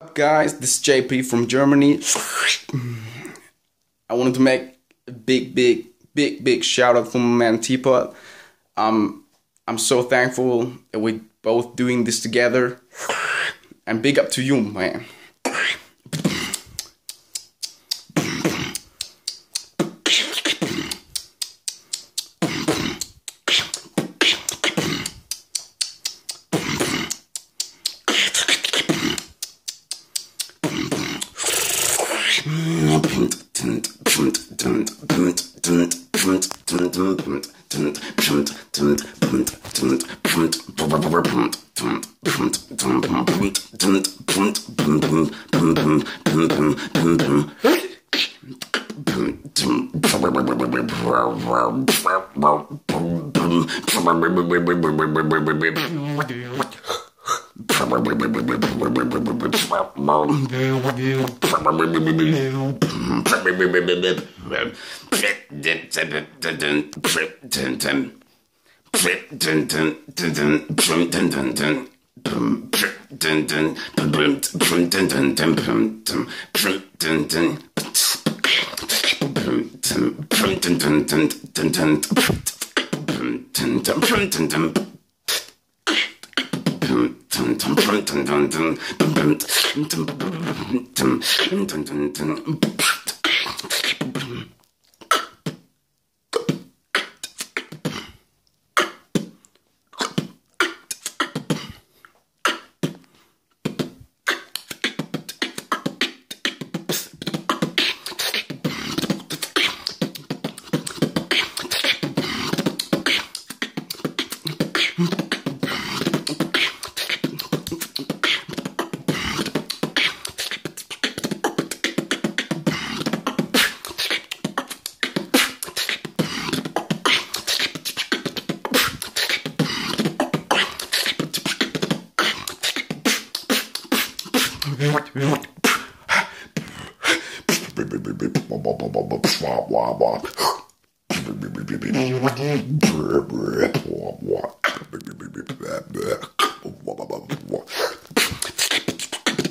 Guys, this is JayPe from Germany. I wanted to make a big shout out for my man Teapot. I'm so thankful that we're both doing this together. And big up to you, man.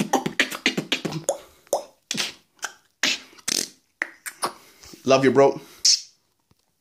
Love you, bro.